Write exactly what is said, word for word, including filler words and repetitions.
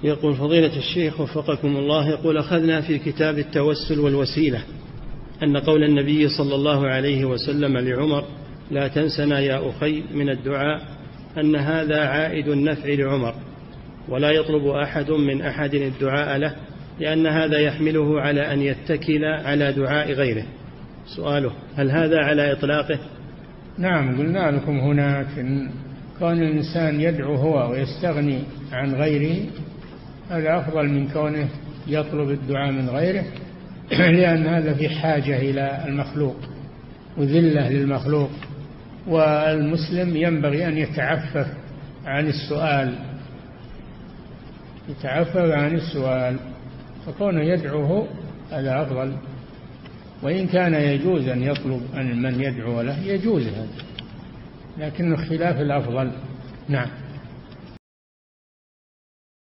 يقول فضيلة الشيخ وفقكم الله، يقول أخذنا في كتاب التوسل والوسيلة أن قول النبي صلى الله عليه وسلم لعمر لا تنسنا يا أخي من الدعاء أن هذا عائد النفع لعمر، ولا يطلب أحد من أحد الدعاء له، لأن هذا يحمله على أن يتكل على دعاء غيره. سؤاله هل هذا على إطلاقه؟ نعم، قلنا لكم هناك إن كون الإنسان يدعو هو ويستغني عن غيره هذا أفضل من كونه يطلب الدعاء من غيره، لأن هذا في حاجة إلى المخلوق وذلة للمخلوق، والمسلم ينبغي أن يتعفف عن السؤال يتعفف عن السؤال فكونه يدعوه هذا أفضل، وإن كان يجوز أن يطلب أن من يدعو له يجوز هذا، لكن خلاف الأفضل. نعم.